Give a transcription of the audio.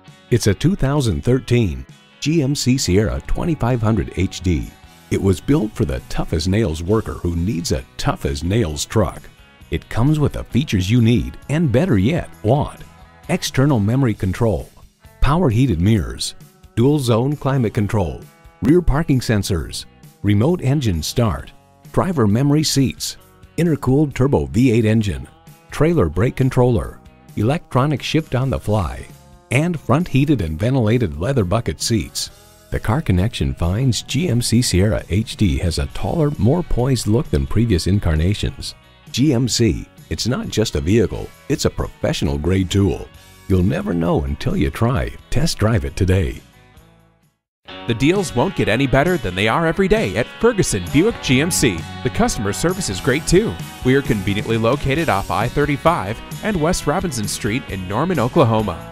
It's a 2013 GMC Sierra 2500 HD. It was built for the tough-as-nails worker who needs a tough-as-nails truck. It comes with the features you need and, better yet, want. External memory control, power heated mirrors, dual zone climate control, rear parking sensors, remote engine start, driver memory seats, intercooled turbo V8 engine, trailer brake controller, electronic shift on the fly, and front heated and ventilated leather bucket seats. The Car Connection finds GMC Sierra HD has a taller, more poised look than previous incarnations. GMC, it's not just a vehicle, it's a professional grade tool. You'll never know until you try. Test drive it today. The deals won't get any better than they are every day at Ferguson Buick GMC. The customer service is great too. We are conveniently located off I-35 and West Robinson Street in Norman, Oklahoma.